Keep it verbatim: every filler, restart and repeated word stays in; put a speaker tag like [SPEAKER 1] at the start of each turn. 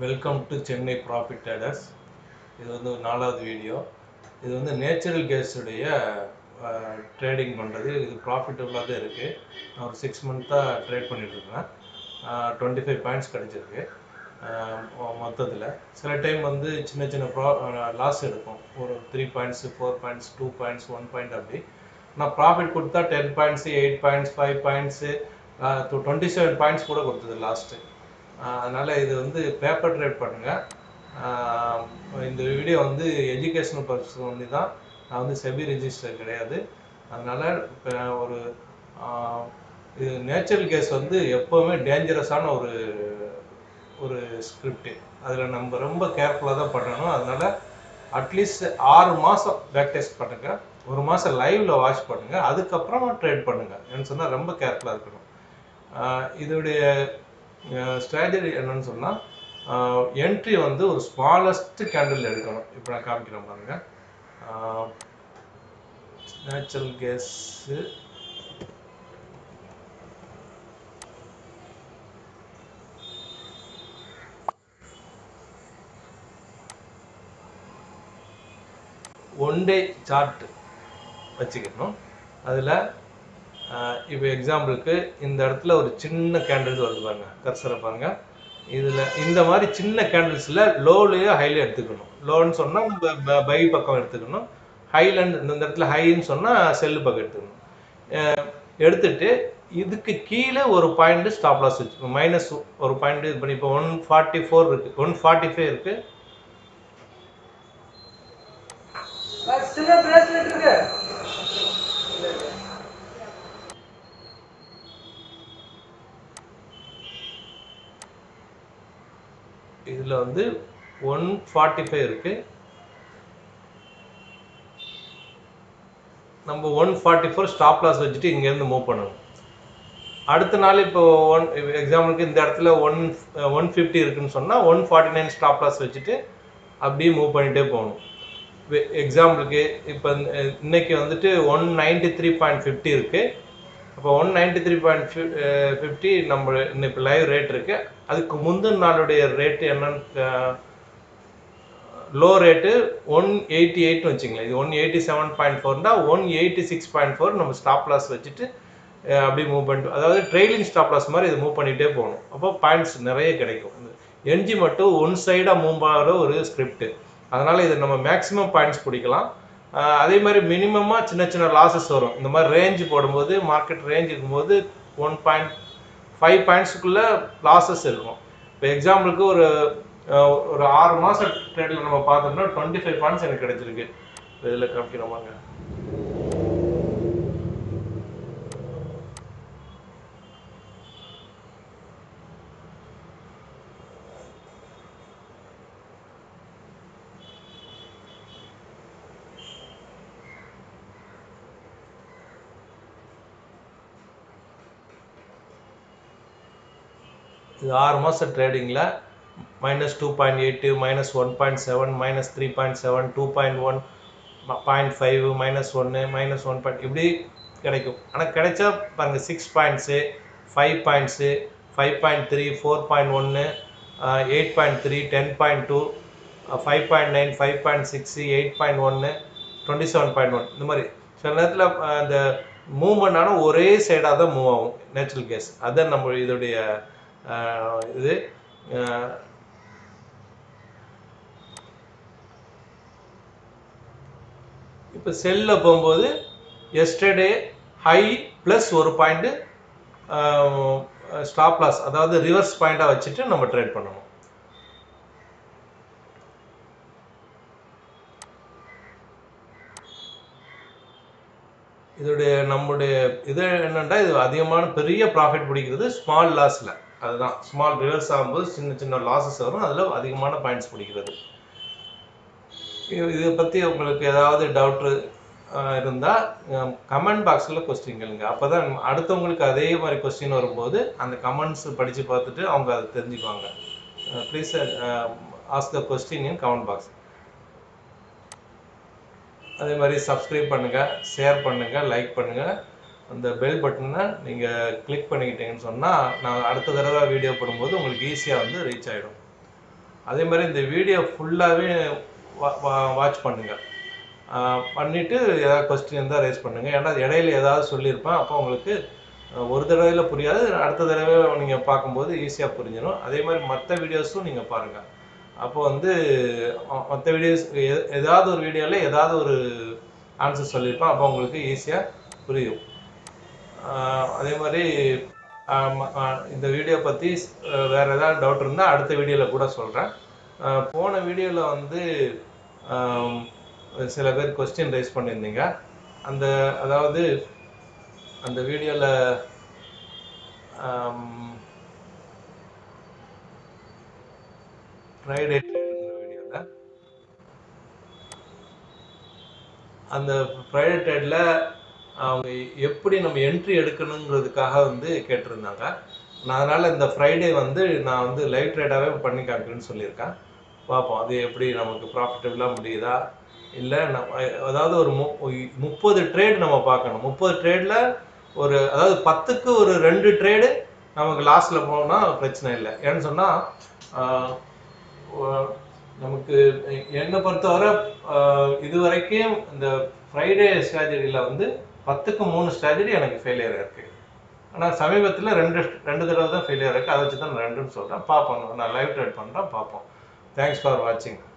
[SPEAKER 1] Welcome to Chennai profit traders. இது வந்து ஒரு நாலாவது வீடியோ. இது வந்து நேச்சுரல் கேஸுடைய ட்ரேடிங் பண்ணுறது. இது ப்ராஃபிட்டபுளாக தான் இருக்குது. நான் ஒரு சிக்ஸ் மந்த்தாக ட்ரேட் பண்ணிட்டுருக்கேன். டுவெண்ட்டி ஃபைவ் பாயிண்ட்ஸ் கிடச்சிருக்கு மொத்தத்தில். சில டைம் வந்து சின்ன சின்ன ப்ரா லாஸ் எடுக்கும். ஒரு three points four points two points one point அப்படி. நான் ப்ராஃபிட் கொடுத்தா ten points eight points five points twenty seven points கூட கொடுத்தது லாஸ்ட்டு. அதனால் இது வந்து பேப்பர் ட்ரேட் பண்ணுங்கள். இந்த வீடியோ வந்து எஜுகேஷனல் பர்பஸ் ஒன்று தான். நான் வந்து செபி ரெஜிஸ்டர் கிடையாது. அதனால் இப்போ ஒரு இது நேச்சுரல் கேஸ் வந்து எப்போவுமே டேஞ்சரஸான ஒரு ஒரு ஸ்கிரிப்டு. அதில் நம்ம ரொம்ப கேர்ஃபுல்லாக தான் பண்ணணும். அதனால் அட்லீஸ்ட் ஆறு மாதம் பேக் டெஸ்ட் பண்ணுங்கள், ஒரு மாதம் லைவில் வாட்ச் பண்ணுங்கள், அதுக்கப்புறம் ட்ரேட் பண்ணுங்கள். ஏன்னு சொன்னால் ரொம்ப கேர்ஃபுல்லாக இருக்கணும். இதோடைய ஸ்ட்ராட்டஜி என்னன்னு சொன்னால், என்ட்ரி வந்து ஒரு ஸ்மாலஸ்ட் கேண்டில் எடுக்கணும். இப்போ நான் காமிக்கிறேன் பாருங்க. Natural gas one day chart வச்சுக்கணும். அதில் இப்போ எக்ஸாம்பிளுக்கு இந்த இடத்துல ஒரு சின்ன கேண்டில்ஸ் வருது பாருங்க, கர்சரை பாருங்க. இதில் இந்த மாதிரி சின்ன கேண்டில்ஸில் லோலையோ ஹைலையும் எடுத்துக்கணும். லோன்னு சொன்னால் பை பக்கம் எடுத்துக்கணும், ஹைலண்ட் இந்த இடத்துல ஹைன்னு சொன்னால் செல்லு பக்கம் எடுத்துக்கணும். எடுத்துட்டு இதுக்கு கீழே ஒரு பாயிண்ட் ஸ்டாப் லாஸ் வச்சு மைனஸ் ஒரு பாயிண்ட் இது பண்ணி. இப்போ ஒன் ஃபார்ட்டி ஃபோர் இருக்குது, ஒன் ஃபார்ட்டி ஃபைவ் இருக்குது. இதில் வந்து ஒன் ஃபார்ட்டி ஃபைவ் இருக்குது. நம்ம one forty four stop loss வச்சுட்டு இங்கேருந்து மூவ் பண்ணணும். அடுத்த நாள் இப்போ ஒன் எக்ஸாம்பிளுக்கு இந்த இடத்துல ஒன் ஒன் ஃபிஃப்டி இருக்குன்னு சொன்னால் one forty nine stop loss வச்சுட்டு அப்படியே மூவ் பண்ணிகிட்டே போகணும். எக்ஸாம்பிளுக்கு இப்போ இன்னைக்கு வந்துட்டு one ninety three point fifty இருக்குது. அப்போ one ninety three point fifty நம்ம இன்னைக்கு லைவ் ரேட் இருக்குது. அதுக்கு முந்தின நாளுடைய ரேட்டு என்னன்னு, லோ ரேட்டு ஒன் எயிட்டி எயிட்னு வச்சுங்களேன். இது ஒன் எயிட்டி செவன் பாயிண்ட் ஃபோர்னா one eighty six point four நம்ம ஸ்டாப் லாஸ் வச்சுட்டு அப்படி மூவ் பண்ணிட்டு, அதாவது ட்ரெயிலிங் ஸ்டாப் லாஸ் மாதிரி இது மூவ் பண்ணிகிட்டே போகணும். அப்போ பாயிண்ட்ஸ் நிறைய கிடைக்கும். என்ஜி மட்டும் ஒன் சைடாக மூவ் ஆகிற ஒரு ஸ்கிரிப்ட். அதனால் இது நம்ம மேக்ஸிமம் பாயிண்ட்ஸ் பிடிக்கலாம். அதே மாதிரி மினிமமாக சின்ன சின்ன லாஸஸ் வரும். இந்த மாதிரி ரேஞ்சு போடும்போது, மார்க்கெட் ரேஞ்ச் இருக்கும்போது ஒன் பாயிண்ட் ஃபைவ் பாயிண்ட்ஸுக்குள்ளே லாஸஸ் இருக்கும். இப்போ எக்ஸாம்பிளுக்கு ஒரு ஒரு ஆறு மாதம் ட்ரேடில் நம்ம பார்த்தோம்னா டுவெண்ட்டி ஃபைவ் பாயிண்ட்ஸ் எனக்கு கிடைச்சிருக்கு. இதில் காமிக்கிறோமாங்க. இது ஆறு மாதம் ட்ரேடிங்கில் minus two point eight, minus one point seven, minus three point seven, two point one, point five, minus ஒன்று, மைனஸ் ஒன் பாயிண்ட் இப்படி கிடைக்கும். ஆனால் கிடைச்சா பாருங்கள், six points, five points, five point three, four point ஒன்று, eight point three, ten point two, five point nine, five point six, eight point ஒன்று, twenty seven point one. இந்த மாதிரி சில நேரத்தில் அந்த மூவ்மெண்ட் ஆனால் ஒரே சைடாக தான் மூவ் ஆகும் நேச்சுரல் கேஸ். அதுதான் நம்ம இதோடைய இது. இப்போ செல்லில் போகும்போது எஸ்டர்டே ஹை ப்ளஸ் ஒரு பாயிண்ட்டு ஸ்டாப் லாஸ், அதாவது ரிவர்ஸ் பாயிண்டாக வச்சுட்டு நம்ம ட்ரேட் பண்ணணும். இதோடைய நம்முடைய இது என்னென்னா, இது அதிகமான பெரிய ப்ராஃபிட் பிடிக்கிறது ஸ்மால் லாஸில். அதுதான் ஸ்மால் ரிவர்ஸ் ஆகும்போது சின்ன சின்ன லாஸஸ் வரும், அதில் அதிகமான பாயிண்ட்ஸ் பிடிக்கிறது. இதை பற்றி உங்களுக்கு ஏதாவது டவுட்டு இருந்தால் கமெண்ட் பாக்ஸில் கொஸ்டின் கேளுங்க. அப்போ தான் அடுத்தவங்களுக்கு அதே மாதிரி கொஸ்டின் வரும்போது அந்த கமெண்ட்ஸ் படித்து பார்த்துட்டு அவங்க அதை தெரிஞ்சுக்குவாங்க. Please ask the question in comment box. அதே மாதிரி சப்ஸ்கிரைப் பண்ணுங்கள், ஷேர் பண்ணுங்கள், லைக் பண்ணுங்கள். அந்த பெல் பட்டனை நீங்கள் கிளிக் பண்ணிக்கிட்டீங்கன்னு சொன்னால் நான் அடுத்த தடவை வீடியோ போடும்போது உங்களுக்கு ஈஸியாக வந்து ரீச் ஆகிடும். அதே மாதிரி இந்த வீடியோ ஃபுல்லாகவே வாட்ச் பண்ணுங்கள். பண்ணிவிட்டு ஏதாவது கொஸ்டின் இருந்தால் ரைஸ் பண்ணுங்கள். ஏன்னா இடையில ஏதாவது சொல்லியிருப்பேன். அப்போ உங்களுக்கு ஒரு தடவையில் புரியாது, அடுத்த தடவை நீங்கள் பார்க்கும்போது ஈஸியாக புரிஞ்சிடும். அதே மாதிரி மற்ற வீடியோஸும் நீங்கள் பாருங்கள். அப்போ வந்து மற்ற வீடியோஸ் ஏதாவது ஒரு வீடியோவில் ஏதாவது ஒரு ஆன்சர் சொல்லியிருப்பேன். அப்போ உங்களுக்கு ஈஸியாக புரியும். அதே மாதிரி இந்த வீடியோ பற்றி வேறு ஏதாவது டவுட் இருந்தால் அடுத்த வீடியோவில் கூட சொல்கிறேன். போன வீடியோவில் வந்து சில பேர் கொஸ்டின் ரைஸ் பண்ணியிருந்தீங்க. அந்த அதாவது அந்த வீடியோவில் ஃப்ரைடே வீடியோவில் அந்த ஃப்ரைடே ட்ரேடில் அவங்க எப்படி நம்ம என்ட்ரி எடுக்கணுங்கிறதுக்காக வந்து கேட்டிருந்தாங்க. நான் அதனால் இந்த ஃப்ரைடே வந்து நான் வந்து லைவ் ட்ரேடாகவே பண்ணி காமிக்கிறேன்னு சொல்லியிருக்கேன். பார்ப்போம் அது எப்படி நமக்கு ப்ராஃபிட்டபுளாக முடியுதா இல்லை. நம்ம அதாவது ஒரு மு முப்பது ட்ரேட் நம்ம பார்க்கணும். முப்பது ட்ரேடில் ஒரு அதாவது பத்துக்கு ஒரு ரெண்டு ட்ரேடு நமக்கு லாஸில் போனால் பிரச்சனை இல்லை. ஏன்னு சொன்னால் நமக்கு என்னை பொறுத்தவரை இது வரைக்கும் இந்த ஃப்ரைடே ஸ்ட்ராட்டஜியில் வந்து பத்துக்கு மூணு ஸ்ட்ராட்டஜி எனக்கு ஃபெயிலியர் இருக்குது. ஆனால் சமீபத்தில் ரெண்டு ரெண்டு தடவை தான் ஃபெயிலியர் இருக்குது. அதை வச்சு தான் நான் ரெண்டுன்னு சொல்கிறேன். பார்ப்போம், நான் லைவ் ட்ரேட் பண்ணுறேன், பார்ப்போம். தேங்க்ஸ் ஃபார் வாட்சிங்.